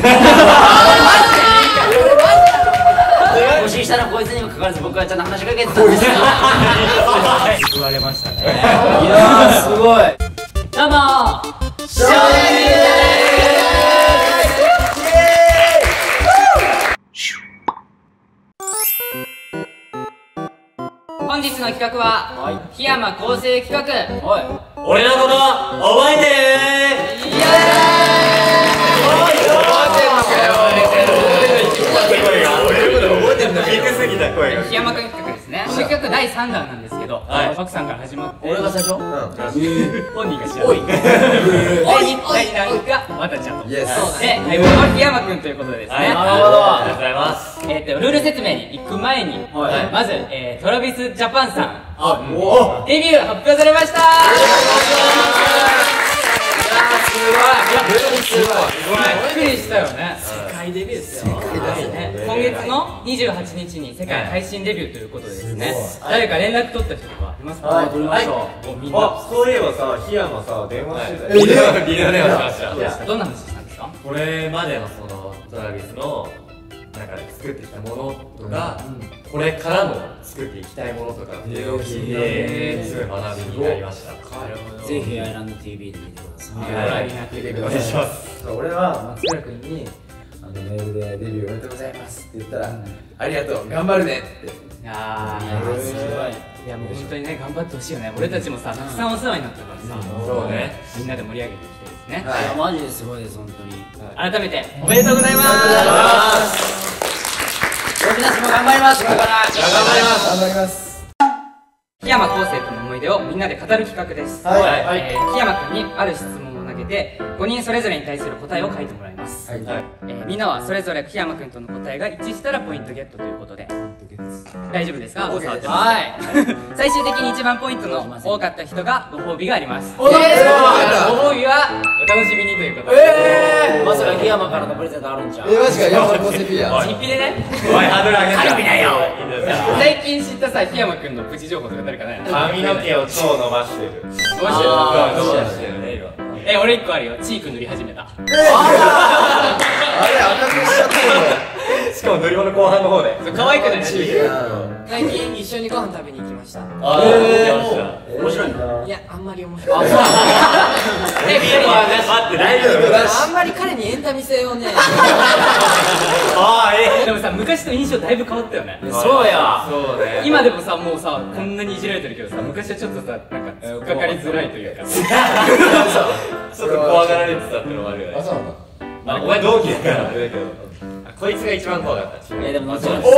募集したらこいつにもかかわらず僕はちゃんと話しかけてたんですよ。 言われましたね。 いやーすごい。どうも少年です。本日の企画は檜山構成企画。 俺のこと覚えてる？イエーイ。檜山君企画ですね。企画第3弾なんですけど、パクさんから始まって、 俺が最初？ 本人が知らない。第何がまたちゃんと。で、檜山君ということでですね。 なるほど。 ありがとうございます。ルール説明に行く前に、まずトラビスジャパンさんデビュー発表されました。すごい。びっくりしたよね。世界デビューですよ。今月の28日に世界配信デビューということでですね。誰か連絡取った人とかいますか？ はい、取りました。 みんな。 そういえばさ、檜山さ、電話してたよ。 ビデオ電話しました。どんな話したんですか？ これまでのそのトラビスのなんか作ってきたものとか、これからも作っていきたいものとかっていうのを聞いて、すごい学びになりました。 ぜひアイランド TV で見てください。 ご覧になってください。お願いします。 俺は松倉君にメールでデビューおめでとうございますって言ったら、ありがとう、頑張るねって。 いやー、すごい。いや、もう本当にね、頑張ってほしいよね。俺たちもさ、たくさんお世話になったからさ、 そうね、 みんなで盛り上げていきたいですね。 いや、マジですごいです、本当に。 改めておめでとうございます。 僕たちも頑張ります。これから頑張ります。 檜山昴生との思い出をみんなで語る企画です。檜山君にある質問を投げて、5人それぞれに対する答えを書いてもらいます。みんなはそれぞれ檜山君との答えが一致したらポイントゲットということで、大丈夫ですか？はい。最終的に一番ポイントの多かった人がご褒美があります。ご褒美はお楽しみにということで。 まさか檜山からのプレゼントあるんちゃう？ マジか、山高セピア。 実費でね。 おい、ハードル上げた。 カルビだよ。 最近知ったさ、檜山君のプチ情報とか誰かない？ 髪の毛を超伸ばしてる。 伸ばしてるね、今。俺1個あるよ。チーク塗り始めた。 あれ、赤くしちゃったよ。 しかも塗り物後半の方で。 可愛くない？ 最近一緒にご飯食べに行きました。 面白いいや、あんまり面白い。 待って、大丈夫？ あんまり彼にエンタメ性をね。 でもさ、昔と印象だいぶ変わったよね。 そうや。 そうね。 今でもさ、もうさ、こんなにいじられてるけどさ、昔はちょっとさ、なんか突っかかりづらいというか、 ちょっと怖がられてたってのもあるよね。 そうなんだ。 まあ、お前同期だからあれだけど、こいつが一番怖かった。 でも後ほど。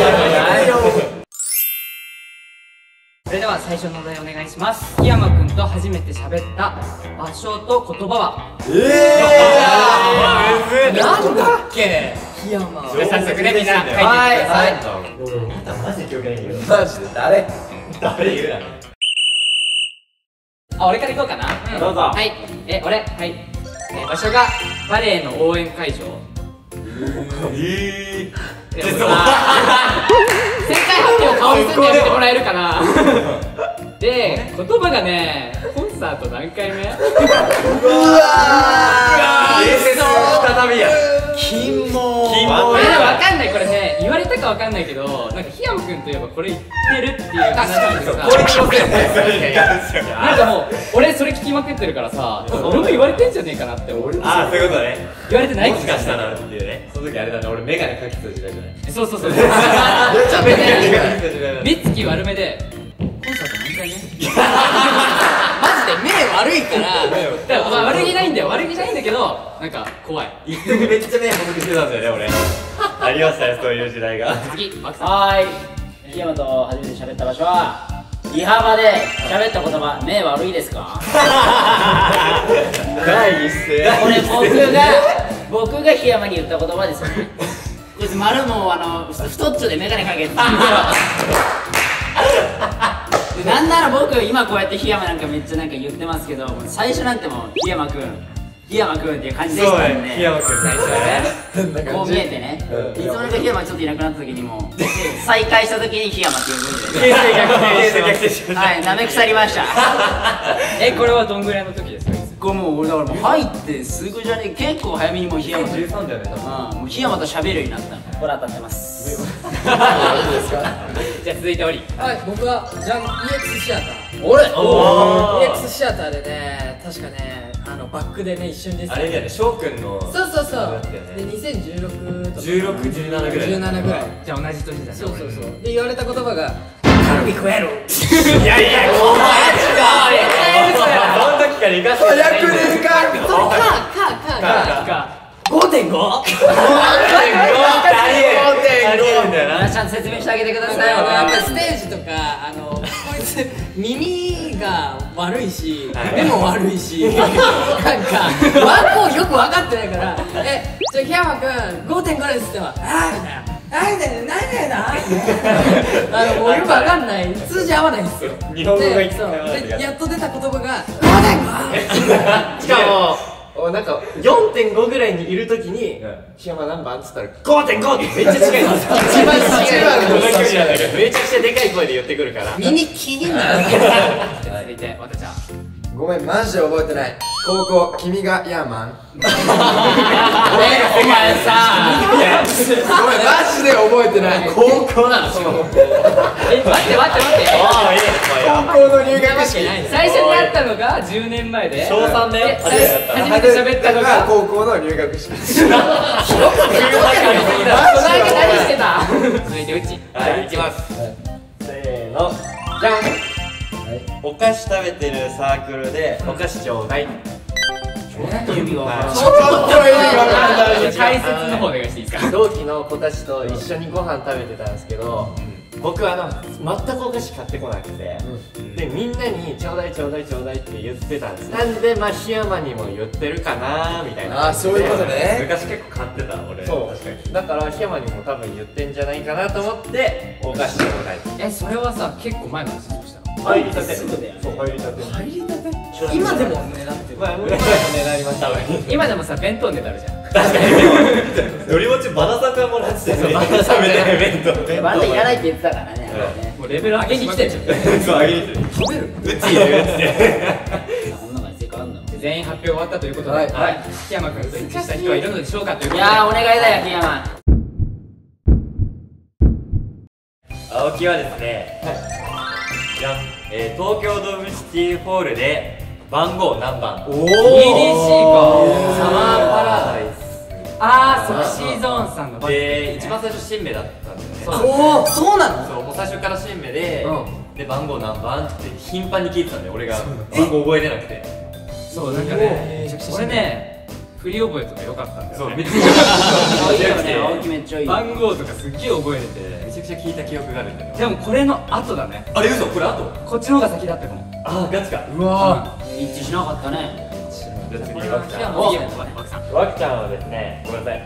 それでは最初のお題お願いします。檜山君と初めて喋った場所と言葉は？ なんだっけ？檜山。 じゃあ早速ね、みんな書いてください。 マジで記憶ないけど。 マジで誰言うな。 あ、俺から行こうかな。 どうぞ。 はい。俺、はい。場所がバレエの応援会場。でもさ、正解発表を顔にすんでやめてもらえるかな。で、言葉がね、コンサート何回目？ 再びや。 金もわかんない、これね、言われたかわかんないけど、なんか檜山君といえばこれ言ってるっていう話なんですが、 これ気のせいね。 なんかもう、俺それ聞きまくってるからさ、俺も言われてんじゃねえかなって思う。 ああ、そういうことね。 言われてないもしかしたらっていうね。その時あれだね、俺メガネかけてた時代じゃない。 そうそうそう。目つき悪めで、コンサート何回目？ マジで目悪いから。 だから悪気ないんだよ、悪気ないんだけど、なんか怖い。 一時めっちゃ目細くしてたんだよね、俺。ありましたよ、そういう時代が。 次、マクさん。 檜山と初めて喋った場所はリハバで喋った言葉、目悪いですか？ 第一声。 これ僕が檜山に言った言葉ですよね。こいつ丸も太っちょで眼鏡かけてたんで、なんなら僕今こうやって檜山なんかめっちゃなんか言ってますけど、最初なんてもう檜山くんっていう感じでしたんで、 檜山くん最初はね。 こう見えてね、いつの間にか檜山ちょっといなくなった時にも再会した時に檜山って呼ぶんで、 逆転しました。 はい、舐め腐りました。 これはどんぐらいの時ですか？ 個もう俺だからもう入ってすぐじゃね結構早めにもう檜山と 13だよね多分。 もう檜山と喋るようになったの。これ当たってます。 じゃあ続いてオリ。 はい、僕はじゃん EX シアター。 俺 EX シアターでね、確かね、バックでね、一緒にですあれだよね、翔くんの。 そうそうそう。 だったよで、 ね。 2016とか。 16、17ぐらい。 17ぐらい。 じゃあ同じ年だね。 そうそうそう。で、言われた言葉が、カルビ食えろ。 いやいや、お前その時から行かせて。 早くねえか。 か。 5.5？ 5.5 ちゃんと説明してあげてください。 やっぱりステージとか、こいつ耳が悪いし、目も悪いし、なんか枠をよく分かってないから、じゃあ檜山くん 5.5 ですって言っても、なんだよな、もうよく分かんない、通じ合わないんですよ。 日本語が一そう切でやっと出た言葉が 5.5。 しかもなんか 4.5 ぐらいにいるときに檜山何番っつったら 5.5 ってめっちゃ近いんですよ。一番近いめちゃくちゃでかい声で言ってくるから耳気になる。 続いて、わたちゃん。 ごめん、マジで覚えてない。高校、君がヤーマン。 お前さごめん、マジで覚えてない。 高校なのしかも待って。 ああ、いい高校の入学式。 最初に会ったのが10年前で。 小3だよ。 初めて喋ったのが。 高校の入学式。 その間何してた？続いてうち。 はい、行きます。 せーのじゃん、お菓子食べてるサークルでお菓子ちょうだい。 意味がわからん。 ちょっと意味わからない。 解説の方お願いしていいですか？ 同期の子たちと一緒にご飯食べてたんですけど、僕全くお菓子買ってこなくて、でみんなにちょうだいちょうだいちょうだいって言ってたんです。なんで檜山にも言ってるかなみたいな。 あ、そういうことね。 昔結構買ってた、俺。 そう確かに。 だから檜山にも多分言ってんじゃないかなと思ってお菓子ちょうだい。 それはさ、結構前の話どうしたの？ 入りたて。 すぐだよね。 そう、入りたて。 今でもね、だってまあ、もう狙いました。 今でもさ、弁当ネタあるじゃん。 のりもちバナさんからもらってたよね。食べてない弁当。 バンドいらないって言ってたからね。 もうレベル上げに来てるじゃん。 そう、あげに来てる。 食べる。 うちいるって。 こんなのが正解あんだもん。 全員発表終わったということで、 はい檜山君と一致した人はいるのでしょうかということで。 いやーお願いだよ檜山。 青木はですね、じゃん、東京ドームシティホールで番号何番？ EDC か。 サマーパラダイスセクシーゾーンさんので、一番最初新名だったんだよね。 おお、そうなの？ そう、もう最初から新名で、で番号何番って頻繁に聞いてたんで、俺が番号覚えれなくて。 そうなんかね、俺ね、振り覚えとか良かったんだよね。 そう、めっちゃ青木めっちゃいい。 番号とかすっげえ覚えれて。 めちゃくちゃ聞いた記憶があるんだよ。 でもこれの後だね。 あれ嘘？これ後？ こっちの方が先だったかも。 あ、ガチか。 うわ一致しなかったね。 じゃあ次、 檜わくちゃん。 山の家もわくさん。 わくちゃんはですね、ごめんなさい。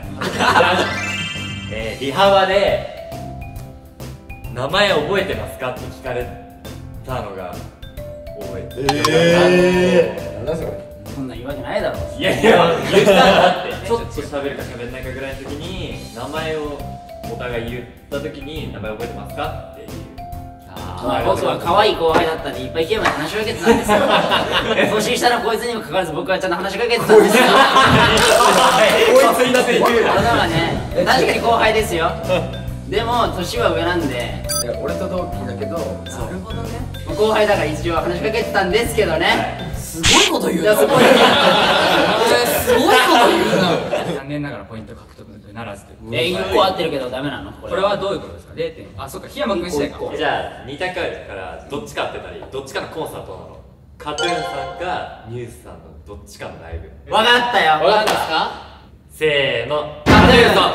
リハバで名前覚えてますかって聞かれたのが覚えてる。 なんだそれ。 そんなん言うわけないだろ。 いやいや、言ったんだって。ちょっと喋るか喋んないかぐらいの時に名前をお互い言った時に名前覚えてますかっていう。 僕は可愛い後輩だったんでいっぱい檜山に話しかけてたんですよ。年下のこいつにもかかわらず僕はちゃんと話しかけてたんですよ。 こいつになって言うな。 だからね、確かに後輩ですよ。でも年は上なんで、 俺と同期だけど、 なるほどね。 後輩だから一応話しかけてたんですけどね。 すごいこと言うな。 いやすごい。 すごいこと言うな。 残念ながらポイント獲得ならずという。 1個合ってるけどダメなの？ これはどういうことですか？0点。あ、そうか、檜山君次第か。 じゃあ2択あるからどっちか当てたり、どっちかのコンサートなの。カトゥーンさんかニュースさんのどっちかのライブ。 わかったよ。 わかったですか？ せーの。 カトゥーンさん。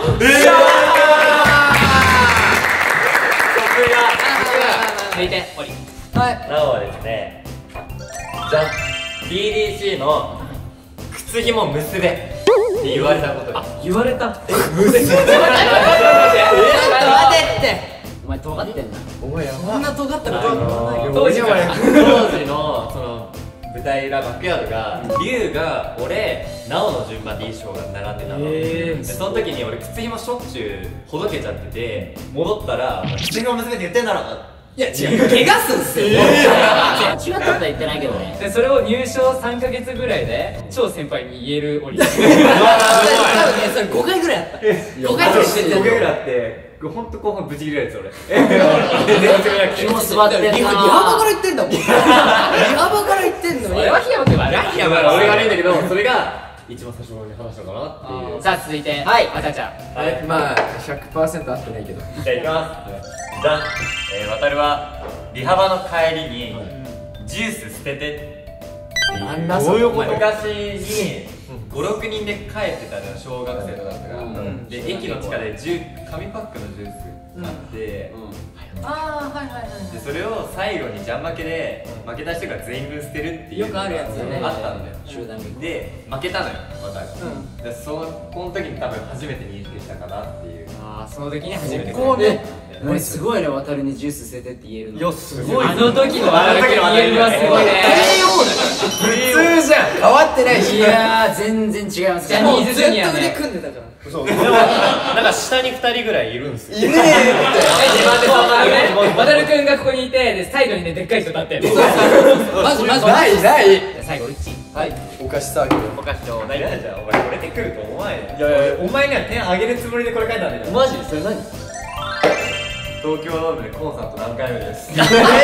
続いて、オリ。 はい。 なおはですね、じゃん、DDC の靴ひも結べって言われたことです。 言われた。 ちょっと待てって。 お前尖ってんな。 お前やこんな尖ったこと言わないよ。 当時から当時のその舞台裏バックヤードが龍が俺直の順番で衣装が並んでたの、でその時に俺靴ひもしょっちゅうほどけちゃってて、戻ったら「靴ひも結べって言ってんだろ!」 いや違う、怪我すんすよ。 違ったことは言ってないけどね。 でそれを入賞3ヶ月ぐらいで超先輩に言えるオリ。 多分ねそれ5回ぐらいあった。5回ぐらいして 5回ぐらいあってほんと後半ブチ切れるやつ俺。 気も座ってんな。 リハバから言ってんだもん。リハバから言ってんのに。 それは檜山君悪い。 いやまあ俺が悪いんだけど、それが一番最初に話したのかなっていう。 さあ続いてはいあたちゃん。 まあ 100% 合ってないけど。 じゃあいきますじゃん、渡るはリハバの帰りにジュース捨ててっていうどういうこと？ 昔に56人で帰ってたのよ、小学生とかだったから。で駅の地下で紙パックのジュース買ってああはいはいはいでそれを最後にジャン負けで負けた人が全員分捨てるっていうよくあるやつよねあったんだよ。 集団劇で負けたのよ渡るが。でその時に多分初めて認識したかなっていう。 ああその時に初めて。 こうね、俺すごいね、渡るにジュース捨ててって言えるの。 いやすごい。 あの時の渡る君言えるのはすごいね。 普通じゃん。変わってないし。 いやー全然違います。 ジャニーズジュニアずっと腕ね。 組んでたから。 そうでもなんか下に2人ぐらいいるんですよ。 いねえって。 自慢でそう渡る君がここにいてでサイドにねでっかい人立ってる。 マジないない。 最後うっち。 はい。お菓子サークル。 お菓子ちょうだい。じゃあお前これで来ると思わない。いやお前には点あげるつもりでこれ書いたんだけど。 マジそれ何？ 東京ドームでコンサート何回目です。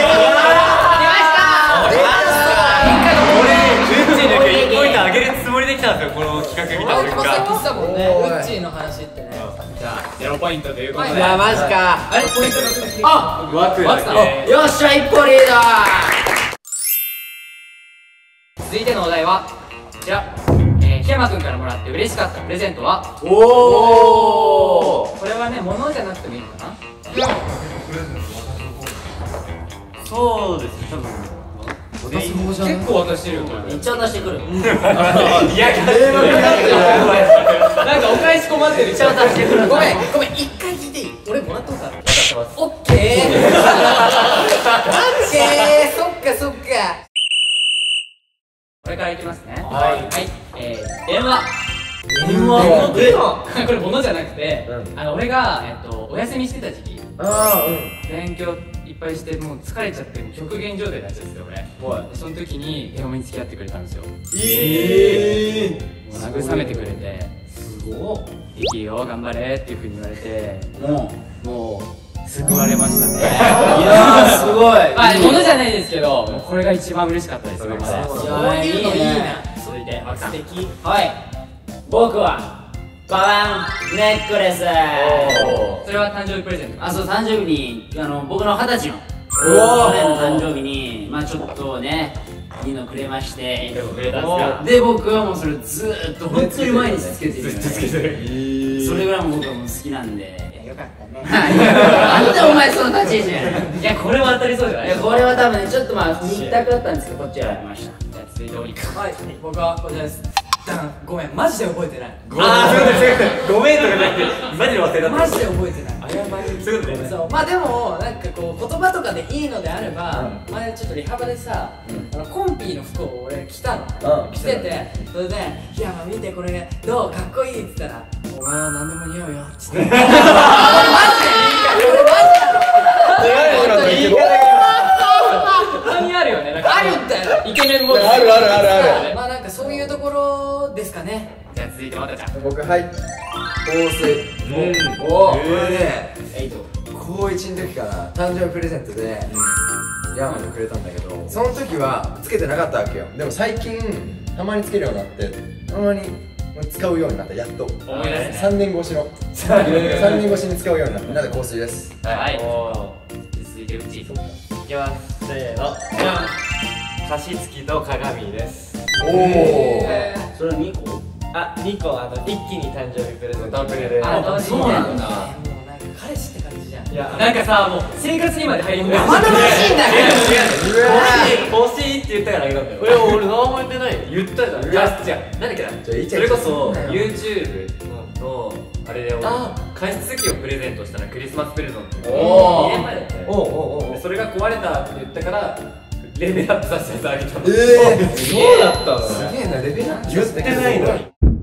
俺ウッチーだけ1ポイントあげるつもりで来たんですよ、この企画見た青瞬木もさっき言間。 ってたもんね、ウッチーの話ってね。 じゃあ0ポイントということで。 いやマジか。 あれポイント6です。 あ、 枠だけ。 よっしゃ、一歩リード続いてのお題はこちら。檜山君からもらって嬉しかったプレゼントは。 おお。 これはね物じゃなくてもいいのかな。 そうですね、多分結構渡してるよこれ。 めっちゃ渡してくる。 いやなんかお返し困ってる。 めっちゃ渡してくる。 ごめん一回聞いていい？俺もらったことある。オッケー。そっかそっか。 これからいきますね。 はいはい。電話。これ物じゃなくて、俺がお休みしてた時期。 あ勉強いっぱいしてもう疲れちゃって極限状態になっちゃうんですよ俺。でその時に手紙に付き合ってくれたんですよ。もう慰めてくれて、すごっ、いいよ頑張れっていう風に言われて、もう救われましたね。いやーすごい。 まあ物じゃないですけど、もうこれが一番嬉しかったです今まで。 そういうのいいな。 続いて素敵。 はい、僕はババンネックレス。 それは誕生日プレゼント。 あ、そう、誕生日に僕の20歳の去年の誕生日にまあちょっとねいいのくれまして、で僕はもうそれずーっと本当に毎日つけてる。ずっとつけてる。それぐらいも僕はもう好きなんで。 よかったね。 なんでお前その立ち位置やねん。 いやこれは当たりそうじゃない。 いやこれは多分ねちょっとまあ2択だったんですけどこっち選びました。 じゃあ続いておりく。 はい、僕はこちらです。ごめん、マジで覚えてない。 あー、ごめんとかじゃなくてマジで忘れた。 マジで覚えてない。 そういうことね。 そう、まあでもなんかこう言葉とかでいいのであれば、前ちょっとリハバでさ、コンピーの服を俺着たの、着てて、それで「檜山見てこれどうかっこいい」っつったら「お前は何でも似合うよ」っつって。マジでいいから俺マジでたまにあるよね。なんかあるんだよ。 イケメンもあるまあなんかそういうところですかね。 じゃあ続いてまたちゃん。 僕はい。香水。これね、高1の時から誕生日プレゼントでヤーマンにくれたんだけど、その時はつけてなかったわけよ。でも最近たまにつけるようになって、たまに使うようになった。やっと思い出すね。 3年越しの3年越しに使うようになった。なので香水です。 はい。続いてうち。 いきますせーの。加湿器と鏡です。 おお。 それ2個？ あ、2個一気に誕生日プレゼント。 あ、そうなんだ。 もうなんか彼氏って感じじゃん。 いや、 なんかさ、もう生活にまで入り込む。 生々しいんだけど。 欲しいって言ったからあげたんだよ。 俺何も言ってないよ。 言ったじゃん。いや、なんだっけな。 じゃあそれこそ YouTube のあれで加湿器をプレゼントしたらクリスマスプレゼント。2年前だったね。でそれが壊れたって言ったからレベルアップさせてあげたの。 そうだったの。すげえな、レベルアップ言ってないのに。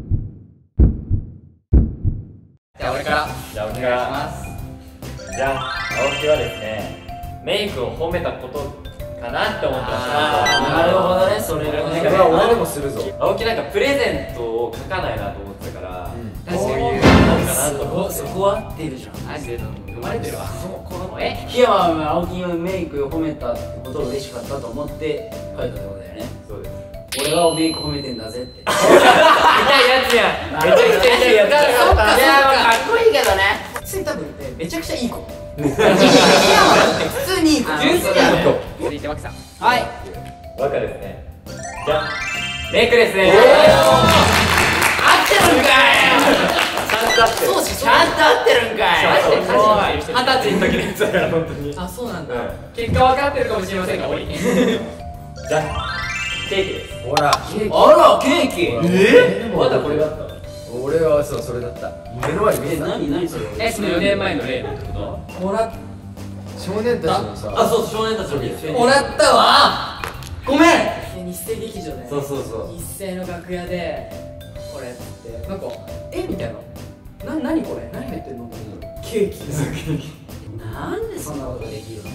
じゃあ俺から。 じゃあお願いします。じゃあ青木はですね、メイクを褒めたことかかなって思ってました。 なるほどね、それがね。 俺でもするぞ。 青木なんかプレゼントを書かないなと思ってたから、 確かにそこは合ってるじゃん。 マジで生まれてるわ。この子檜山は青木のメイクを褒めたってことを嬉しかったと思って書いたってことだよね。 そうです。 俺がメイク褒めてんだぜって。 痛いやつやん。めちゃくちゃ痛いやつやん。 いやかっこいいけどね。 普通に多分ねめちゃくちゃいい子檜山って普通にいい子純粋なの。続いて脇さん。 はい。 バカですね。じゃあメイクですね。 合ってるんかい。 ちゃんと合ってる。 ちゃんと合ってるんかい。 20歳の時のやつだから本当に。 あそうなんだ結果分かってるかもしれませんが、おい。 じゃあケーキです。 ほら、 あら、ケーキ。 まだこれだった。 俺はそうそれだった。目の前に見えた。 何それ。 その4年前の例のってこと？ もら少年たちのさ。 あ、そう少年たちの日生。 もらったわごめん日生劇場でそうそうそう。 日生の楽屋でこれってなんかみたいな何これ何入ってんのケーキなんでそんなことできるの。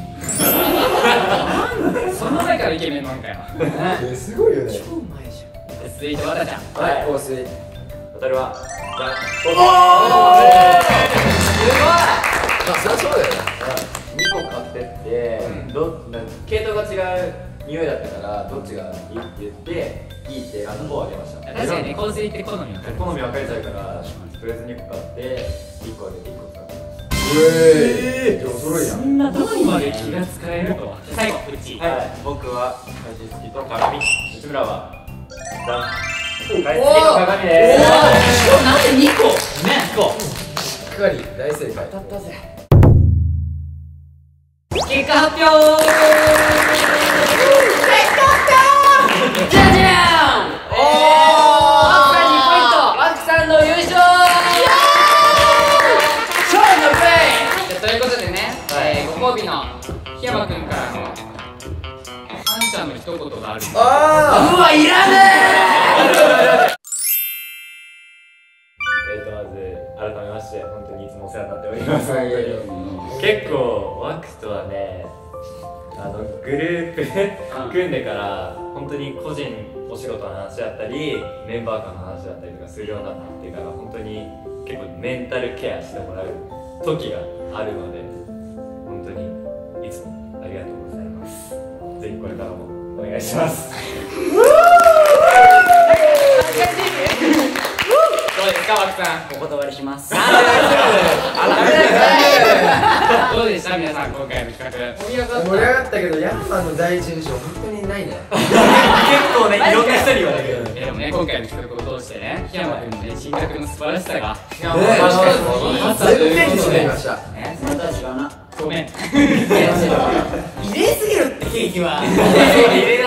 その前からイケメンなんかよ。 すごいよね。 超うまいじゃん続いて和田ちゃん。 はい、香水。 渡るはじゃあまあそりゃそうだよね。 2個買ってって系統が違う匂いだったからどっちがいいって言っていいって方をあげました。 確かにね、香水って好み分かる。 好み分かれちゃうからとりあえず2個買って1個あげて1個使ってます。 じゃあお揃いやん。 そんなとこにまで気が使えるとは。最後、うち。 はい、僕は加湿器と鏡。内村はじゃん加湿器と鏡でーす。 なんで2個。 ね、こう。 しっかり大正解。 当たったぜ結果発表。 じゃじゃん。 ワクさん2ポイント。 ワクさんの優勝。超のプレイ。 ということでね、ご褒美の檜山くんからの感謝の一言がある。 あうわ、いらねまず改めまして本当にいつもお世話になっております。結構ワクとはねグループ組んでから本当に個人お仕事の話だったりメンバー間の話だったりとかするようになってから本当に結構メンタルケアしてもらう時があるので本当にいつもありがとうございます。ぜひこれからもお願いします。 どうですか、ワクさん。 お断りします。 どうでした皆さん、今回の企画。 盛り上がっ盛り上がったけどヤンマンの第一印象本当にないね。 結構ねいろんな人に言われる。 でもね、今回の企画を通してね、檜山くんのね、人格の素晴らしさがいやね確かに全面にしてみました。 私はな。 ごめん。 入れすぎるってケーキは入れ